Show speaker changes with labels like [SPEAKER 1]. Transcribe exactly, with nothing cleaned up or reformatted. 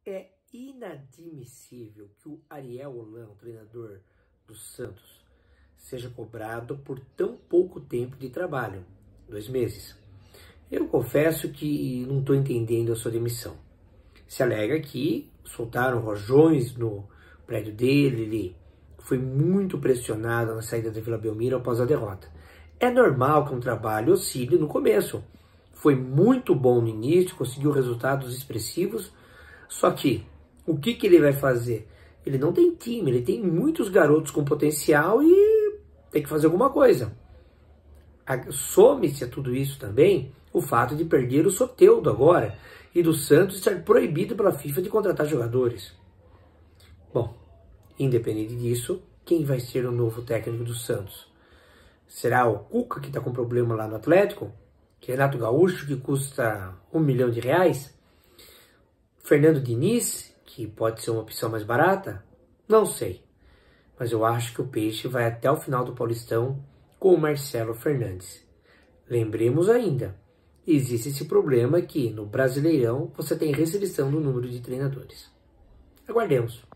[SPEAKER 1] É inadmissível que o Ariel Holan, o treinador do Santos, seja cobrado por tão pouco tempo de trabalho, dois meses. Eu confesso que não estou entendendo a sua demissão. Se alega que soltaram rojões no prédio dele, ele foi muito pressionado na saída da Vila Belmiro após a derrota. É normal que um trabalho oscile no começo. Foi muito bom no início, conseguiu resultados expressivos, só que o que, que ele vai fazer? Ele não tem time, ele tem muitos garotos com potencial e tem que fazer alguma coisa. Some-se a tudo isso também o fato de perder o Soteldo agora e do Santos estar proibido pela FIFA de contratar jogadores. Bom, independente disso, quem vai ser o novo técnico do Santos? Será o Cuca, que está com problema lá no Atlético? Renato Gaúcho, que custa um milhão de reais? Fernando Diniz, que pode ser uma opção mais barata? Não sei. Mas eu acho que o Peixe vai até o final do Paulistão com o Marcelo Fernandes. Lembremos ainda, existe esse problema que no Brasileirão você tem restrição no número de treinadores. Aguardemos.